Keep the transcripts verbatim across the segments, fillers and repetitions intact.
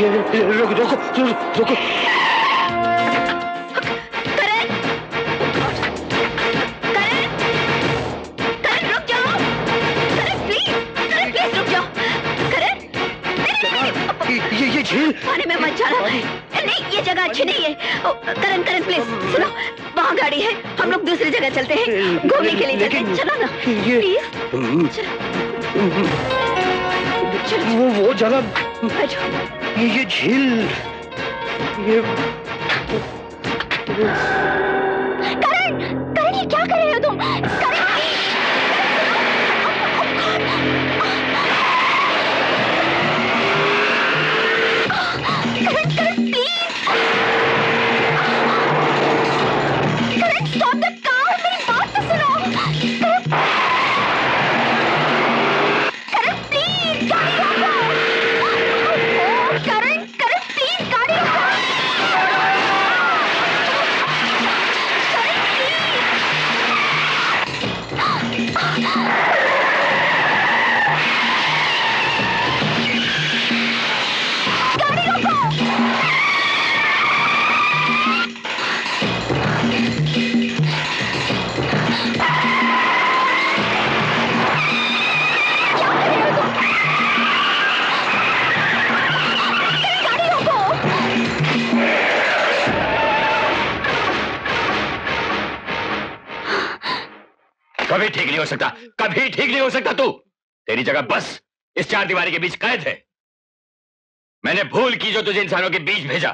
रुको रुको रुको। करण, करण, करण रुक जाओ। करण प्लीज, करण प्लीज रुक जाओ। करण, ये ये झील पानी में मत जाना। नहीं, ये जगह अच्छी नहीं है। करण करण प्लीज सुनो, वहाँ गाड़ी है, हम लोग दूसरी जगह चलते हैं, घूमने के लिए चलते हैं। चलो ना प्लीज, चलो। वो वो जगह, बैठो। ये ये झील, ये करण, करण ये क्या कर रहे हो तुम? करण Stop the car! मेरी बात तो सुनो! करण प्लीज गाड़ी रोको! करण करण प्लीज गाड़ी रोको! करण प्लीज गाड़ी रोको! कभी ठीक नहीं हो सकता, कभी ठीक नहीं हो सकता तू। तेरी जगह बस इस चार दीवारी के बीच कैद है। मैंने भूल की जो तुझे इंसानों के बीच भेजा।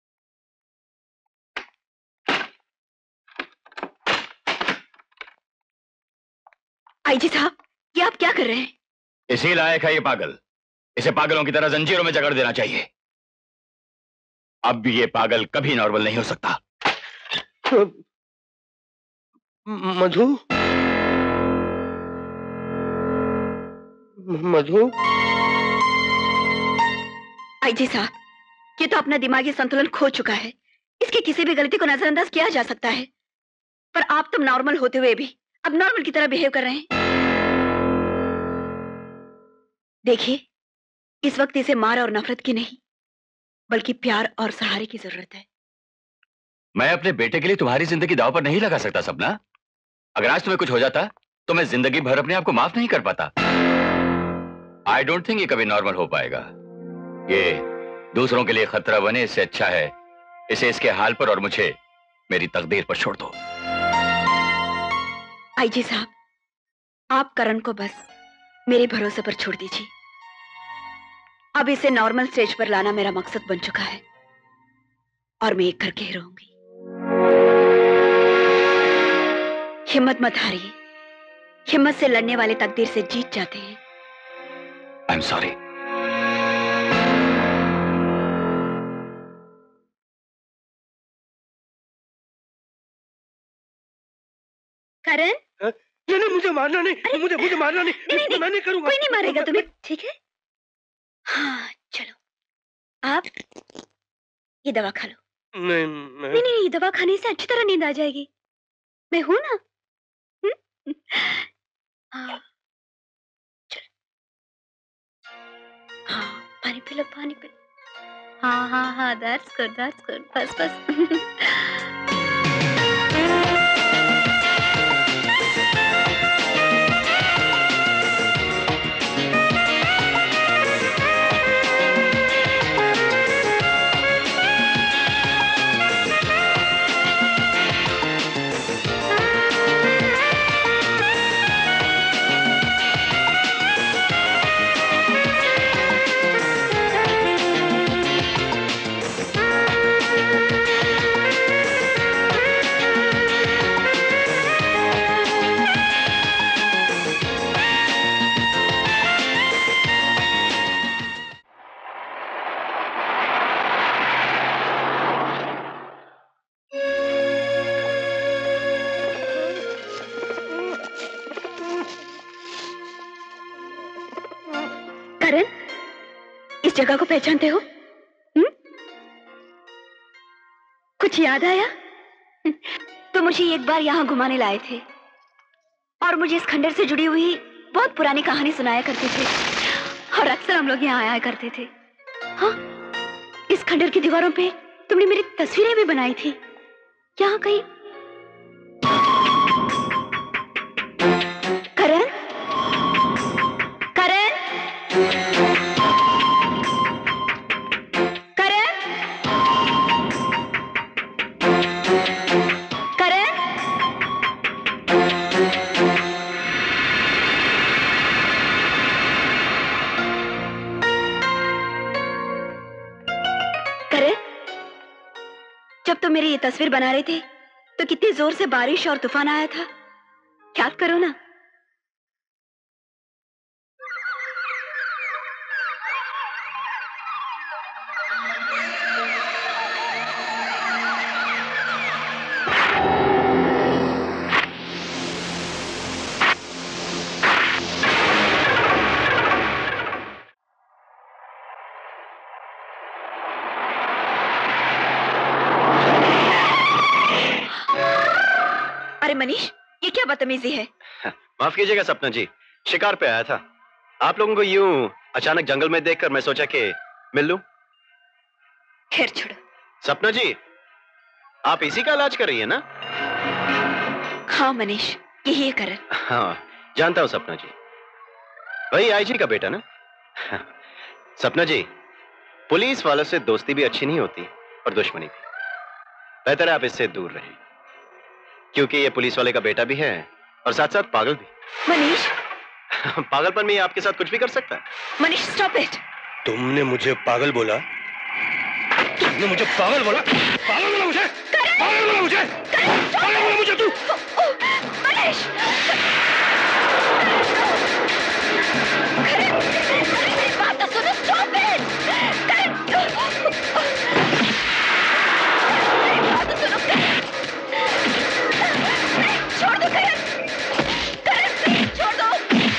आईजी साहब, ये आप क्या कर रहे हैं? इसी लायक है ये पागल। इसे पागलों की तरह जंजीरों में जकड़ देना चाहिए। अब भी ये पागल कभी नॉर्मल नहीं हो सकता। मधु, मधु। आईजी साहब, ये तो अपना दिमागी संतुलन खो चुका है। इसकी किसी भी गलती को नजरअंदाज किया जा सकता है, पर आप तुम नॉर्मल होते हुए भी अब नॉर्मल की तरह बिहेव कर रहे हैं। देखिए, इस वक्त इसे मार और नफरत की नहीं, बल्कि प्यार और सहारे की जरूरत है। मैं अपने बेटे के लिए तुम्हारी जिंदगी दांव पर नहीं लगा सकता सपना। अगर आज तुम्हें कुछ हो जाता तो मैं जिंदगी भर अपने आप को माफ नहीं कर पाता। आई डोंट थिंक ये कभी नॉर्मल हो पाएगा। ये दूसरों के लिए खतरा बने, इससे अच्छा है इसे इसके हाल पर और मुझे मेरी तकदीर पर छोड़ दो। आईजी साहब, आप करण को बस मेरे भरोसे पर छोड़ दीजिए। अब इसे नॉर्मल स्टेज पर लाना मेरा मकसद बन चुका है और मैं एक करके ही रहूंगी। हिम्मत मत हारिए, हिम्मत से लड़ने वाले तकदीर से जीत जाते हैं। आई एम सॉरी। करण, नहीं नहीं, मुझे मारना नहीं, मुझे मुझे मारना नहीं, नहीं, नहीं, मैं नहीं करूंगा। कोई नहीं मारेगा तुम्हें, ठीक है? हाँ चलो, आप ये दवा खा लो। नहीं नहीं नहीं नहीं, दवा खाने से अच्छी तरह नींद आ जाएगी। मैं हूं ना। हाँ चलो, हाँ पानी पी लो, पानी पी लो। हाँ हाँ हाँ, दैट्स गुड, दैट्स गुड, बस बस। इस जगह को पहचानते हो? हुँ? कुछ याद आया? तो मुझे एक बार यहाँ घुमाने लाए थे और मुझे इस खंडर से जुड़ी हुई बहुत पुरानी कहानी सुनाया करते थे और अक्सर हम लोग यहाँ आया करते थे। हाँ, इस खंडर की दीवारों पे तुमने मेरी तस्वीरें भी बनाई थी। यहाँ कहीं करण, करण, करण, करण। करण, जब तुम मेरी ये तस्वीर बना रहे थे तो कितनी जोर से बारिश और तूफान आया था, याद करो ना। अरे मनीष, ये क्या बदतमीजी है? माफ कीजिएगा सपना जी, शिकार पे आया था। आप लोगों को यूं अचानक जंगल में देखकर मैं सोचा कि मिल लूं। खैर छोड़ो। सपना जी, आप इसी का इलाज कर रही है ना? हाँ मनीष, यही है करण। हाँ जानता हूं सपना जी, वही आईजी का बेटा ना। सपना जी, पुलिस वालों से दोस्ती भी अच्छी नहीं होती और दुश्मनी भी। बेहतर है आप इससे दूर रहें, क्योंकि ये पुलिस वाले का बेटा भी है और साथ साथ पागल भी। मनीष, पागलपन में ये आपके साथ कुछ भी कर सकता है। Manish stop it. तुमने मुझे पागल बोला? तुमने मुझे पागल बोला? पागल बोला मुझे? पागल बोला मुझे? पागल बोला मुझे तू? मनीष, मेरी बात तो सुनो। Stop it. मेरी बात तो सुनो। छोड़ दो करण, करण प्लीज छोड़ दो।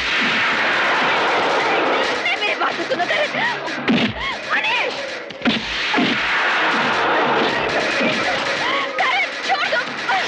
नहीं, मेरी बात तो सुनो करण। मनीष, करण छोड़ दो।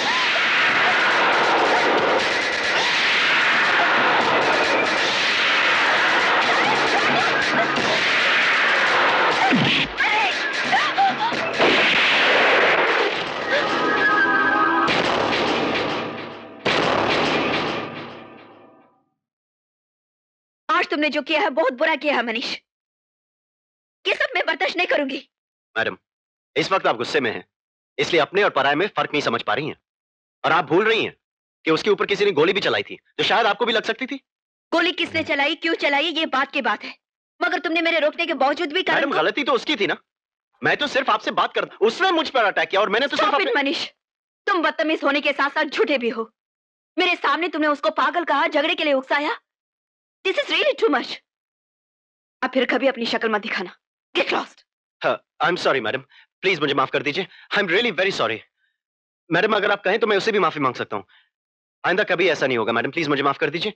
आज तुमने जो किया है बहुत बुरा किया है मनीष। ये सब मैं बर्दाश्त नहीं करूंगी। मैडम, इस वक्त आप गुस्से में हैं, इसलिए अपने और पराये में फर्क नहीं समझ पा रही हैं। और आप भूल रही हैं कि उसके ऊपर किसी ने गोली भी चलाई थी, जो शायद आपको भी लग सकती थी। गोली किसने चलाई, क्यों चलाई, ये बात की बात है, मगर तुमने मेरे रोकने के बावजूद भी मैडम, गलती तो उसकी थी ना। मैं तो सिर्फ आपसे बात कर, उसने मुझ पर अटैक किया और मैंने तो सिर्फ Stop it, अपने... मनीष, तुम बदतमीज होने के साथ साथ झूठे भी हो। मेरे सामने तुमने उसको पागल कहा, झगड़े के लिए उकसाया। This is really too much. अब फिर कभी अपनी शक्ल मत दिखाना। Get lost. I am sorry madam, please मुझे माफ कर दीजिए। I am really very sorry madam. अगर आप कहें तो मैं उससे भी माफी मांग सकता हूं। आइंदा कभी ऐसा नहीं होगा मैडम, प्लीज मुझे माफ कर दीजिए।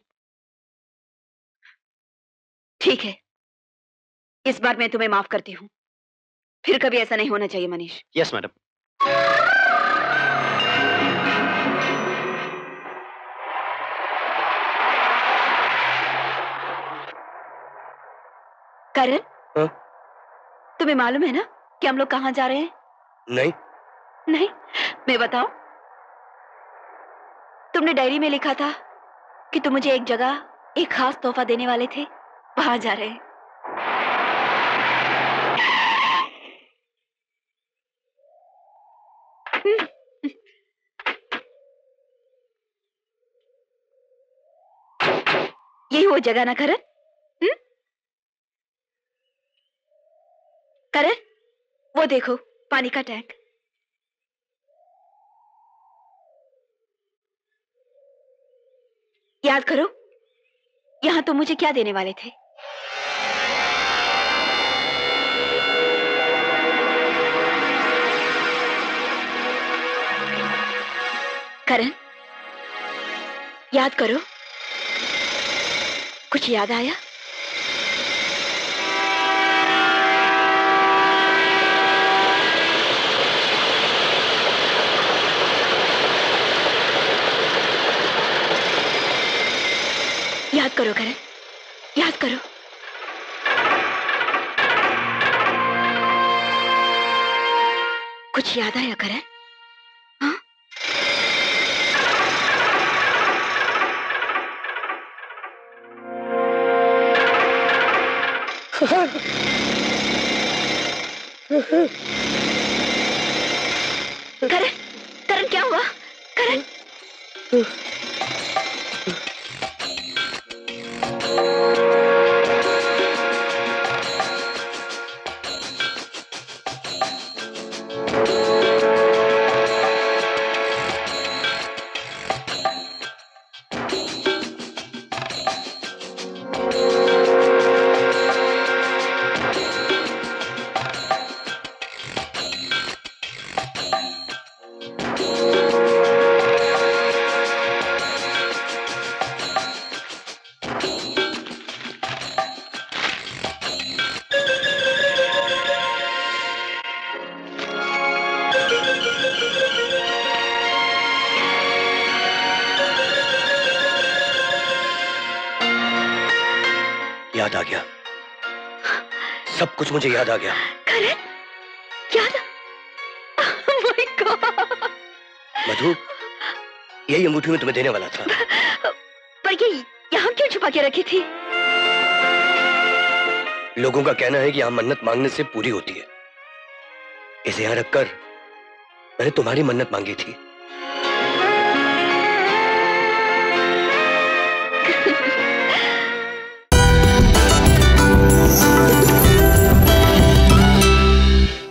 ठीक है, इस बार मैं तुम्हें माफ करती हूँ। फिर कभी ऐसा नहीं होना चाहिए मनीष। Yes madam. करण, हाँ? तुम्हें मालूम है ना कि हम लोग कहाँ जा रहे हैं? नहीं। नहीं? मैं बताऊं? तुमने डायरी में लिखा था कि तुम मुझे एक जगह एक खास तोहफा देने वाले थे, वहां जा रहे हैं। यही वो जगह ना करण? हम्म? करण, वो देखो पानी का टैंक। याद करो, यहां तुम मुझे क्या देने वाले थे? करण, याद करो। कुछ याद आया? याद करो करण, याद करो। कुछ याद आया करण? हाँ? करण, करण क्या हुआ? करण, याद आ गया, सब कुछ मुझे याद आ गया। करण, याद? Oh my God! मधु, यही अंगूठी में तुम्हें देने वाला था। पर ये यहाँ क्यों छुपा के रखी थी? लोगों का कहना है कि यहाँ मन्नत मांगने से पूरी होती है। इसे यहाँ रखकर मैंने तुम्हारी मन्नत मांगी थी।